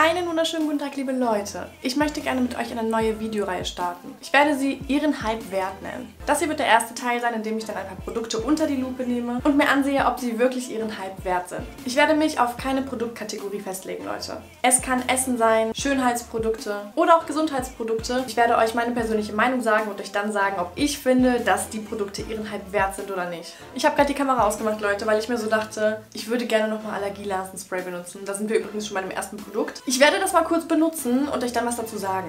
Einen wunderschönen guten Tag, liebe Leute. Ich möchte gerne mit euch eine neue Videoreihe starten. Ich werde sie Ihren Hype wert nennen. Das hier wird der erste Teil sein, in dem ich dann ein paar Produkte unter die Lupe nehme und mir ansehe, ob sie wirklich ihren Hype wert sind. Ich werde mich auf keine Produktkategorie festlegen, Leute. Es kann Essen sein, Schönheitsprodukte oder auch Gesundheitsprodukte. Ich werde euch meine persönliche Meinung sagen und euch dann sagen, ob ich finde, dass die Produkte ihren Hype wert sind oder nicht. Ich habe gerade die Kamera ausgemacht, Leute, weil ich mir so dachte, ich würde gerne nochmal Allergienasenspray benutzen. Da sind wir übrigens schon bei dem ersten Produkt. Ich werde das mal kurz benutzen und euch dann was dazu sagen.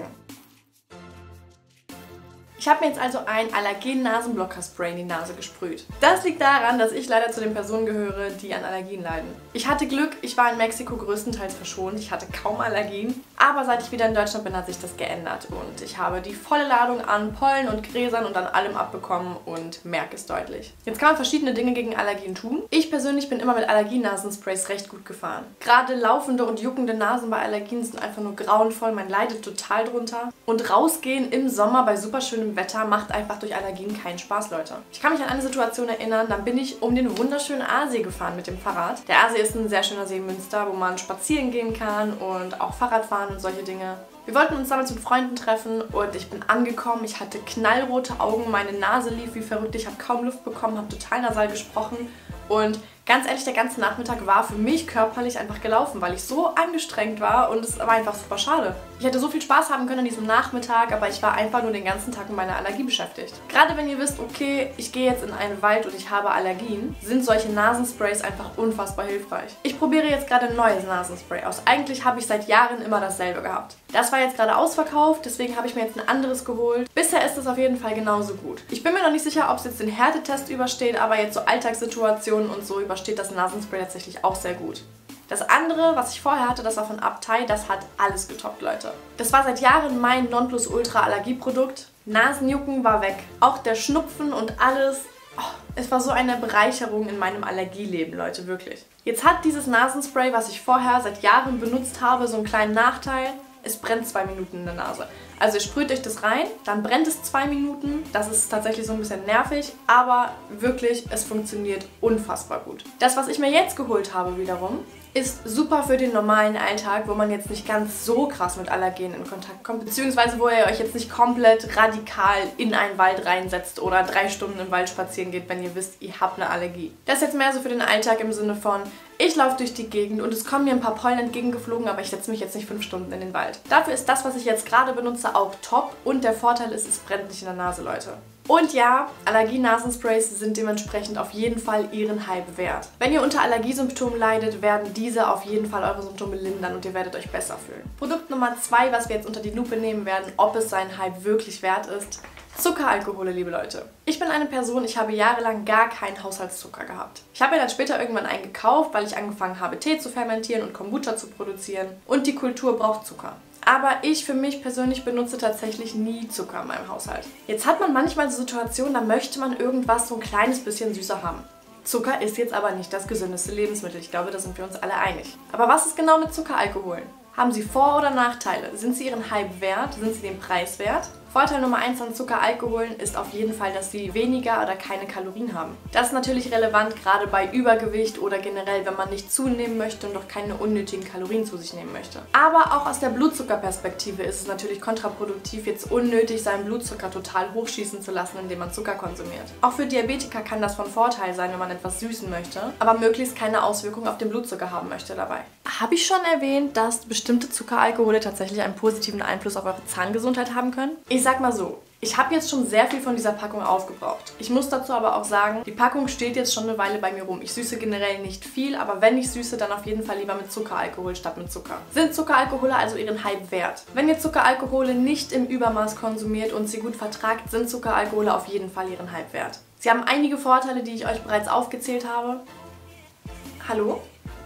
Ich habe mir jetzt also ein Allergen-Nasenblocker-Spray in die Nase gesprüht. Das liegt daran, dass ich leider zu den Personen gehöre, die an Allergien leiden. Ich hatte Glück, ich war in Mexiko größtenteils verschont, ich hatte kaum Allergien. Aber seit ich wieder in Deutschland bin, hat sich das geändert und ich habe die volle Ladung an Pollen und Gräsern und an allem abbekommen und merke es deutlich. Jetzt kann man verschiedene Dinge gegen Allergien tun. Ich persönlich bin immer mit Allergienasensprays recht gut gefahren. Gerade laufende und juckende Nasen bei Allergien sind einfach nur grauenvoll, man leidet total drunter. Und rausgehen im Sommer bei super schönem Wetter macht einfach durch Allergien keinen Spaß, Leute. Ich kann mich an eine Situation erinnern, dann bin ich um den wunderschönen Aasee gefahren mit dem Fahrrad. Der Aasee ist ein sehr schöner See in Münster, wo man spazieren gehen kann und auch Fahrrad fahren und solche Dinge. Wir wollten uns damals mit Freunden treffen und ich bin angekommen, ich hatte knallrote Augen, meine Nase lief wie verrückt, ich habe kaum Luft bekommen, habe total nasal gesprochen und ganz ehrlich, der ganze Nachmittag war für mich körperlich einfach gelaufen, weil ich so angestrengt war und es war einfach super schade. Ich hätte so viel Spaß haben können an diesem Nachmittag, aber ich war einfach nur den ganzen Tag mit meiner Allergie beschäftigt. Gerade wenn ihr wisst, okay, ich gehe jetzt in einen Wald und ich habe Allergien, sind solche Nasensprays einfach unfassbar hilfreich. Ich probiere jetzt gerade ein neues Nasenspray aus. Eigentlich habe ich seit Jahren immer dasselbe gehabt. Das war jetzt gerade ausverkauft, deswegen habe ich mir jetzt ein anderes geholt. Bisher ist es auf jeden Fall genauso gut. Ich bin mir noch nicht sicher, ob es jetzt den Härtetest übersteht, aber jetzt so Alltagssituationen und so übersteht das Nasenspray tatsächlich auch sehr gut. Das andere, was ich vorher hatte, das war von Abtei, das hat alles getoppt, Leute. Das war seit Jahren mein Nonplusultra-Allergieprodukt. Nasenjucken war weg. Auch der Schnupfen und alles. Oh, es war so eine Bereicherung in meinem Allergieleben, Leute, wirklich. Jetzt hat dieses Nasenspray, was ich vorher seit Jahren benutzt habe, so einen kleinen Nachteil. Es brennt 2 Minuten in der Nase. Also ihr sprüht euch das rein, dann brennt es 2 Minuten. Das ist tatsächlich so ein bisschen nervig, aber wirklich, es funktioniert unfassbar gut. Das, was ich mir jetzt geholt habe wiederum, ist super für den normalen Alltag, wo man jetzt nicht ganz so krass mit Allergenen in Kontakt kommt, beziehungsweise wo ihr euch jetzt nicht komplett radikal in einen Wald reinsetzt oder 3 Stunden im Wald spazieren geht, wenn ihr wisst, ihr habt eine Allergie. Das ist jetzt mehr so für den Alltag im Sinne von, ich laufe durch die Gegend und es kommen mir ein paar Pollen entgegengeflogen, aber ich setze mich jetzt nicht 5 Stunden in den Wald. Dafür ist das, was ich jetzt gerade benutze, auch top und der Vorteil ist, es brennt nicht in der Nase, Leute. Und ja, Allergie-Nasensprays sind dementsprechend auf jeden Fall ihren Hype wert. Wenn ihr unter Allergiesymptomen leidet, werden diese auf jeden Fall eure Symptome lindern und ihr werdet euch besser fühlen. Produkt Nummer 2, was wir jetzt unter die Lupe nehmen werden, ob es seinen Hype wirklich wert ist: Zuckeralkohole, liebe Leute. Ich bin eine Person, ich habe jahrelang gar keinen Haushaltszucker gehabt. Ich habe mir dann später irgendwann einen gekauft, weil ich angefangen habe, Tee zu fermentieren und Kombucha zu produzieren. Und die Kultur braucht Zucker. Aber ich für mich persönlich benutze tatsächlich nie Zucker in meinem Haushalt. Jetzt hat man manchmal so Situationen, da möchte man irgendwas so ein kleines bisschen süßer haben. Zucker ist jetzt aber nicht das gesündeste Lebensmittel. Ich glaube, da sind wir uns alle einig. Aber was ist genau mit Zuckeralkoholen? Haben sie Vor- oder Nachteile? Sind sie ihren Hype wert? Sind sie den Preis wert? Vorteil Nummer 1 an Zuckeralkoholen ist auf jeden Fall, dass sie weniger oder keine Kalorien haben. Das ist natürlich relevant, gerade bei Übergewicht oder generell, wenn man nicht zunehmen möchte und doch keine unnötigen Kalorien zu sich nehmen möchte. Aber auch aus der Blutzuckerperspektive ist es natürlich kontraproduktiv, jetzt unnötig seinen Blutzucker total hochschießen zu lassen, indem man Zucker konsumiert. Auch für Diabetiker kann das von Vorteil sein, wenn man etwas süßen möchte, aber möglichst keine Auswirkung auf den Blutzucker haben möchte dabei. Habe ich schon erwähnt, dass bestimmte Zuckeralkohole tatsächlich einen positiven Einfluss auf eure Zahngesundheit haben können? Ich sag mal so, ich habe jetzt schon sehr viel von dieser Packung aufgebraucht. Ich muss dazu aber auch sagen, die Packung steht jetzt schon eine Weile bei mir rum. Ich süße generell nicht viel, aber wenn ich süße, dann auf jeden Fall lieber mit Zuckeralkohol statt mit Zucker. Sind Zuckeralkohole also ihren Hype wert? Wenn ihr Zuckeralkohole nicht im Übermaß konsumiert und sie gut vertragt, sind Zuckeralkohole auf jeden Fall ihren Hype wert. Sie haben einige Vorteile, die ich euch bereits aufgezählt habe. Hallo?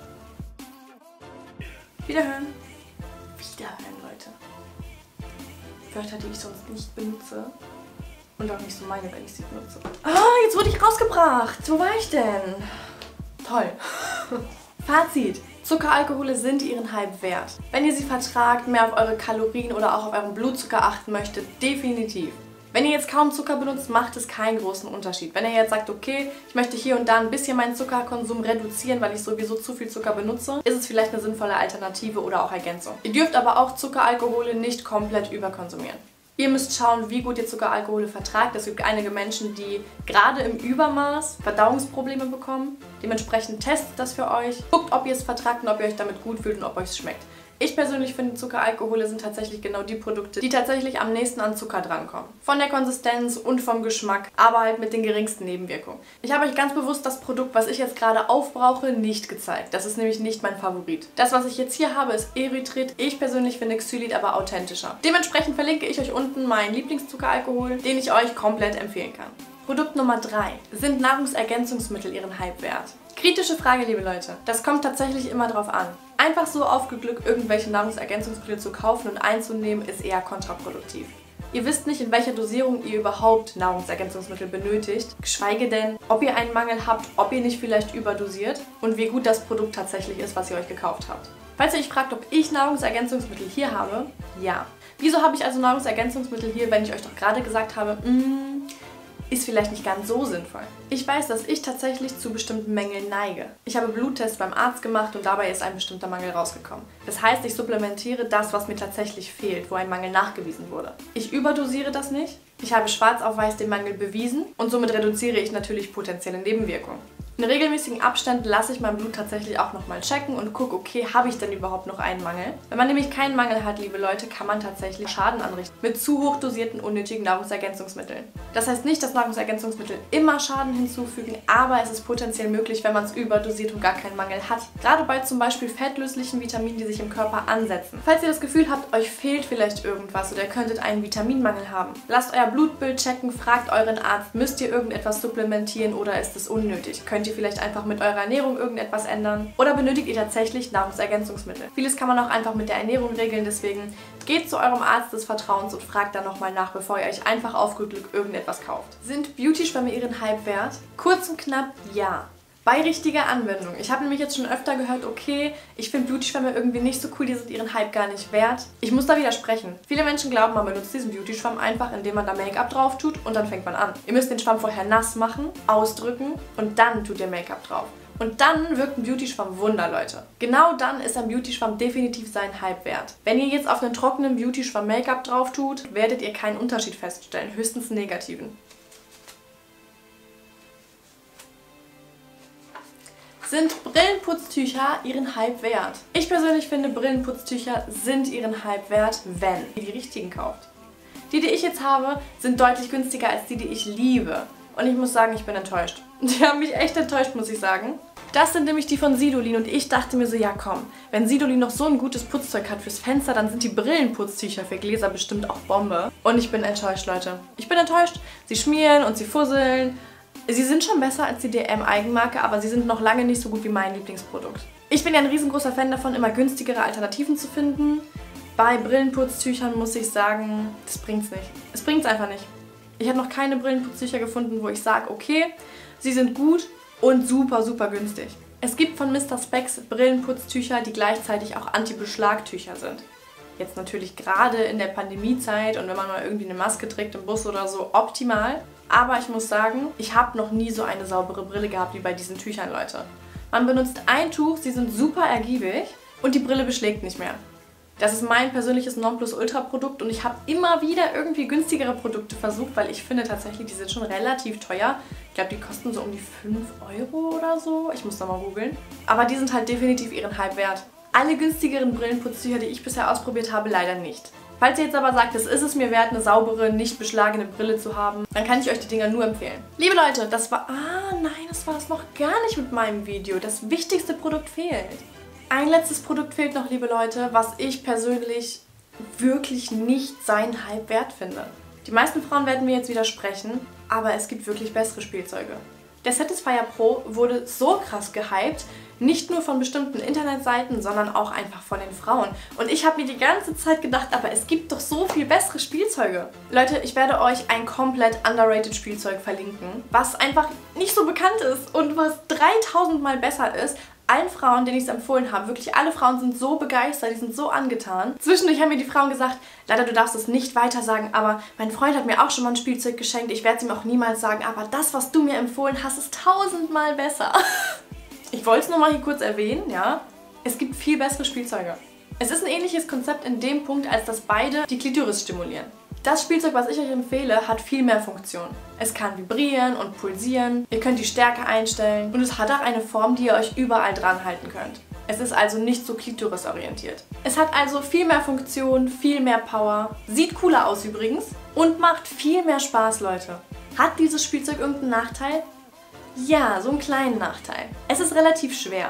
Wiederhören. Wiederhören, Leute. Wörter, die ich sonst nicht benutze. Und auch nicht so meine, wenn ich sie benutze. Ah, jetzt wurde ich rausgebracht. Wo war ich denn? Toll. Fazit. Zuckeralkohole sind ihren Hype wert. Wenn ihr sie vertragt, mehr auf eure Kalorien oder auch auf euren Blutzucker achten möchtet, definitiv. Wenn ihr jetzt kaum Zucker benutzt, macht es keinen großen Unterschied. Wenn ihr jetzt sagt, okay, ich möchte hier und da ein bisschen meinen Zuckerkonsum reduzieren, weil ich sowieso zu viel Zucker benutze, ist es vielleicht eine sinnvolle Alternative oder auch Ergänzung. Ihr dürft aber auch Zuckeralkohole nicht komplett überkonsumieren. Ihr müsst schauen, wie gut ihr Zuckeralkohole vertragt. Es gibt einige Menschen, die gerade im Übermaß Verdauungsprobleme bekommen. Dementsprechend testet das für euch. Guckt, ob ihr es vertragt und ob ihr euch damit gut fühlt und ob euch es schmeckt. Ich persönlich finde, Zuckeralkohole sind tatsächlich genau die Produkte, die tatsächlich am nächsten an Zucker drankommen. Von der Konsistenz und vom Geschmack, aber halt mit den geringsten Nebenwirkungen. Ich habe euch ganz bewusst das Produkt, was ich jetzt gerade aufbrauche, nicht gezeigt. Das ist nämlich nicht mein Favorit. Das, was ich jetzt hier habe, ist Erythrit. Ich persönlich finde Xylit aber authentischer. Dementsprechend verlinke ich euch unten meinen Lieblingszuckeralkohol, den ich euch komplett empfehlen kann. Produkt Nummer 3. Sind Nahrungsergänzungsmittel ihren Hype wert? Kritische Frage, liebe Leute. Das kommt tatsächlich immer drauf an. Einfach so auf gut Glück irgendwelche Nahrungsergänzungsmittel zu kaufen und einzunehmen, ist eher kontraproduktiv. Ihr wisst nicht, in welcher Dosierung ihr überhaupt Nahrungsergänzungsmittel benötigt, geschweige denn, ob ihr einen Mangel habt, ob ihr nicht vielleicht überdosiert und wie gut das Produkt tatsächlich ist, was ihr euch gekauft habt. Falls ihr euch fragt, ob ich Nahrungsergänzungsmittel hier habe, ja. Wieso habe ich also Nahrungsergänzungsmittel hier, wenn ich euch doch gerade gesagt habe, ist vielleicht nicht ganz so sinnvoll. Ich weiß, dass ich tatsächlich zu bestimmten Mängeln neige. Ich habe Bluttests beim Arzt gemacht und dabei ist ein bestimmter Mangel rausgekommen. Das heißt, ich supplementiere das, was mir tatsächlich fehlt, wo ein Mangel nachgewiesen wurde. Ich überdosiere das nicht. Ich habe schwarz auf weiß den Mangel bewiesen und somit reduziere ich natürlich potenzielle Nebenwirkungen. In regelmäßigen Abständen lasse ich mein Blut tatsächlich auch nochmal checken und gucke, okay, habe ich denn überhaupt noch einen Mangel? Wenn man nämlich keinen Mangel hat, liebe Leute, kann man tatsächlich Schaden anrichten mit zu hoch dosierten unnötigen Nahrungsergänzungsmitteln. Das heißt nicht, dass Nahrungsergänzungsmittel immer Schaden hinzufügen, aber es ist potenziell möglich, wenn man es überdosiert und gar keinen Mangel hat. Gerade bei zum Beispiel fettlöslichen Vitaminen, die sich im Körper ansetzen. Falls ihr das Gefühl habt, euch fehlt vielleicht irgendwas oder ihr könntet einen Vitaminmangel haben, lasst euer Blutbild checken, fragt euren Arzt, müsst ihr irgendetwas supplementieren oder ist es unnötig? Könnt ihr vielleicht einfach mit eurer Ernährung irgendetwas ändern? Oder benötigt ihr tatsächlich Nahrungsergänzungsmittel? Vieles kann man auch einfach mit der Ernährung regeln, deswegen geht zu eurem Arzt des Vertrauens und fragt dann nochmal nach, bevor ihr euch einfach auf gut Glück irgendetwas kauft. Sind Beauty-Schwämme ihren Hype wert? Kurz und knapp, ja. Bei richtiger Anwendung. Ich habe nämlich jetzt schon öfter gehört, okay, ich finde Beauty-Schwämme irgendwie nicht so cool, die sind ihren Hype gar nicht wert. Ich muss da widersprechen. Viele Menschen glauben, man benutzt diesen Beauty-Schwamm einfach, indem man da Make-up drauf tut und dann fängt man an. Ihr müsst den Schwamm vorher nass machen, ausdrücken und dann tut ihr Make-up drauf. Und dann wirkt ein Beauty-Schwamm Wunder, Leute. Genau dann ist ein Beauty-Schwamm definitiv seinen Hype wert. Wenn ihr jetzt auf einen trockenen Beauty-Schwamm Make-up drauf tut, werdet ihr keinen Unterschied feststellen, höchstens einen negativen. Sind Brillenputztücher ihren Hype wert? Ich persönlich finde, Brillenputztücher sind ihren Hype wert, wenn ihr die richtigen kauft. Die ich jetzt habe, sind deutlich günstiger als die ich liebe. Und ich muss sagen, ich bin enttäuscht. Die haben mich echt enttäuscht, muss ich sagen. Das sind nämlich die von Sidolin und ich dachte mir so, ja komm, wenn Sidolin noch so ein gutes Putzzeug hat fürs Fenster, dann sind die Brillenputztücher für Gläser bestimmt auch Bombe. Und ich bin enttäuscht, Leute. Ich bin enttäuscht. Sie schmieren und sie fusseln. Sie sind schon besser als die DM-Eigenmarke, aber sie sind noch lange nicht so gut wie mein Lieblingsprodukt. Ich bin ja ein riesengroßer Fan davon, immer günstigere Alternativen zu finden. Bei Brillenputztüchern muss ich sagen, das bringt's nicht. Es bringt's einfach nicht. Ich habe noch keine Brillenputztücher gefunden, wo ich sage, okay, sie sind gut und super, super günstig. Es gibt von Mr. Spex Brillenputztücher, die gleichzeitig auch Anti-Beschlagtücher sind. Jetzt natürlich gerade in der Pandemiezeit und wenn man mal irgendwie eine Maske trägt im Bus oder so, optimal. Aber ich muss sagen, ich habe noch nie so eine saubere Brille gehabt wie bei diesen Tüchern, Leute. Man benutzt ein Tuch, sie sind super ergiebig und die Brille beschlägt nicht mehr. Das ist mein persönliches Nonplusultra-Produkt und ich habe immer wieder irgendwie günstigere Produkte versucht, weil ich finde tatsächlich, die sind schon relativ teuer. Ich glaube, die kosten so um die 5 € oder so. Ich muss da mal googeln. Aber die sind halt definitiv ihren Hype wert. Alle günstigeren Brillenputztücher, die ich bisher ausprobiert habe, leider nicht. Falls ihr jetzt aber sagt, es ist es mir wert, eine saubere, nicht beschlagene Brille zu haben, dann kann ich euch die Dinger nur empfehlen. Liebe Leute, das war... das war es noch gar nicht mit meinem Video. Das wichtigste Produkt fehlt. Ein letztes Produkt fehlt noch, liebe Leute, was ich persönlich wirklich nicht seinen Hype wert finde. Die meisten Frauen werden mir jetzt widersprechen, aber es gibt wirklich bessere Spielzeuge. Der Satisfyer Pro wurde so krass gehypt, nicht nur von bestimmten Internetseiten, sondern auch einfach von den Frauen. Und ich habe mir die ganze Zeit gedacht, aber es gibt doch so viel bessere Spielzeuge. Leute, ich werde euch ein komplett underrated Spielzeug verlinken, was einfach nicht so bekannt ist und was 3000 Mal besser ist, allen Frauen, denen ich es empfohlen habe, wirklich alle Frauen sind so begeistert, die sind so angetan. Zwischendurch haben mir die Frauen gesagt, leider du darfst es nicht weiter sagen, aber mein Freund hat mir auch schon mal ein Spielzeug geschenkt, ich werde es ihm auch niemals sagen, aber das, was du mir empfohlen hast, ist 1000-mal besser. Ich wollte es nur mal hier kurz erwähnen, ja. Es gibt viel bessere Spielzeuge. Es ist ein ähnliches Konzept in dem Punkt, als dass beide die Klitoris stimulieren. Das Spielzeug, was ich euch empfehle, hat viel mehr Funktion. Es kann vibrieren und pulsieren, ihr könnt die Stärke einstellen und es hat auch eine Form, die ihr euch überall dran halten könnt. Es ist also nicht so klitorisorientiert. Es hat also viel mehr Funktion, viel mehr Power, sieht cooler aus übrigens und macht viel mehr Spaß, Leute. Hat dieses Spielzeug irgendeinen Nachteil? Ja, so einen kleinen Nachteil. Es ist relativ schwer.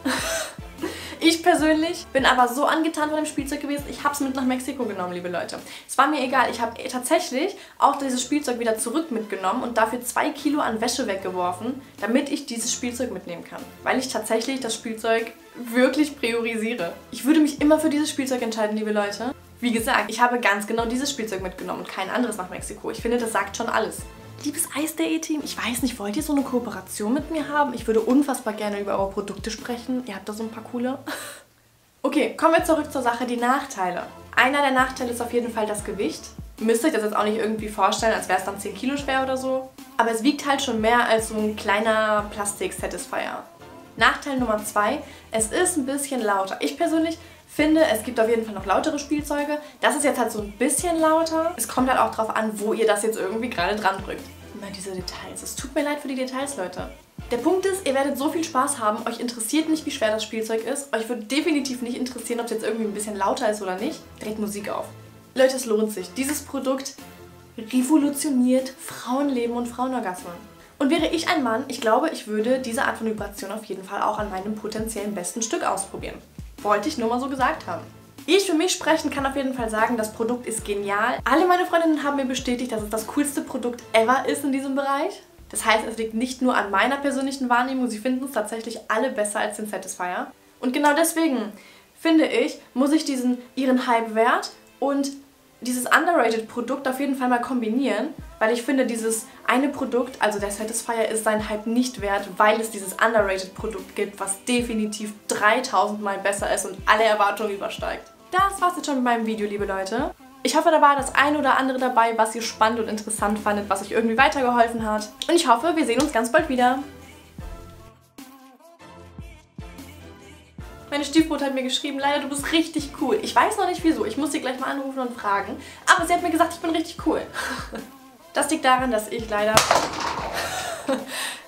Ich persönlich bin aber so angetan von dem Spielzeug gewesen, ich habe es mit nach Mexiko genommen, liebe Leute. Es war mir egal, ich habe tatsächlich auch dieses Spielzeug wieder zurück mitgenommen und dafür 2 Kilo an Wäsche weggeworfen, damit ich dieses Spielzeug mitnehmen kann. Weil ich tatsächlich das Spielzeug wirklich priorisiere. Ich würde mich immer für dieses Spielzeug entscheiden, liebe Leute. Wie gesagt, ich habe ganz genau dieses Spielzeug mitgenommen und kein anderes nach Mexiko. Ich finde, das sagt schon alles. Liebes Eis.de-Team, ich weiß nicht, wollt ihr so eine Kooperation mit mir haben? Ich würde unfassbar gerne über eure Produkte sprechen. Ihr habt da so ein paar coole. Okay, kommen wir zurück zur Sache, die Nachteile. Einer der Nachteile ist auf jeden Fall das Gewicht. Ihr müsst euch das jetzt auch nicht irgendwie vorstellen, als wäre es dann 10 Kilo schwer oder so. Aber es wiegt halt schon mehr als so ein kleiner Plastik-Satisfier. Nachteil Nummer 2, es ist ein bisschen lauter. Ich persönlich finde, es gibt auf jeden Fall noch lautere Spielzeuge. Das ist jetzt halt so ein bisschen lauter. Es kommt halt auch drauf an, wo ihr das jetzt irgendwie gerade dran drückt. Immer diese Details. Es tut mir leid für die Details, Leute. Der Punkt ist, ihr werdet so viel Spaß haben. Euch interessiert nicht, wie schwer das Spielzeug ist. Euch wird definitiv nicht interessieren, ob es jetzt irgendwie ein bisschen lauter ist oder nicht. Dreht Musik auf. Leute, es lohnt sich. Dieses Produkt revolutioniert Frauenleben und Frauenorgasmen. Und wäre ich ein Mann, ich glaube, ich würde diese Art von Vibration auf jeden Fall auch an meinem potenziellen besten Stück ausprobieren. Wollte ich nur mal so gesagt haben. Ich für mich sprechen kann auf jeden Fall sagen, das Produkt ist genial. Alle meine Freundinnen haben mir bestätigt, dass es das coolste Produkt ever ist in diesem Bereich. Das heißt, es liegt nicht nur an meiner persönlichen Wahrnehmung, sie finden es tatsächlich alle besser als den Satisfier. Und genau deswegen, finde ich, muss ich ihren Hype wert und dieses underrated Produkt auf jeden Fall mal kombinieren, weil ich finde, dieses eine Produkt, also der Satisfier, ist seinen Hype nicht wert, weil es dieses underrated Produkt gibt, was definitiv 3000 Mal besser ist und alle Erwartungen übersteigt. Das war's jetzt schon mit meinem Video, liebe Leute. Ich hoffe, da war das eine oder andere dabei, was ihr spannend und interessant fandet, was euch irgendwie weitergeholfen hat. Und ich hoffe, wir sehen uns ganz bald wieder. Meine Stiefmutter hat mir geschrieben, leider, du bist richtig cool. Ich weiß noch nicht wieso, ich muss sie gleich mal anrufen und fragen. Aber sie hat mir gesagt, ich bin richtig cool. Das liegt daran, dass ich leider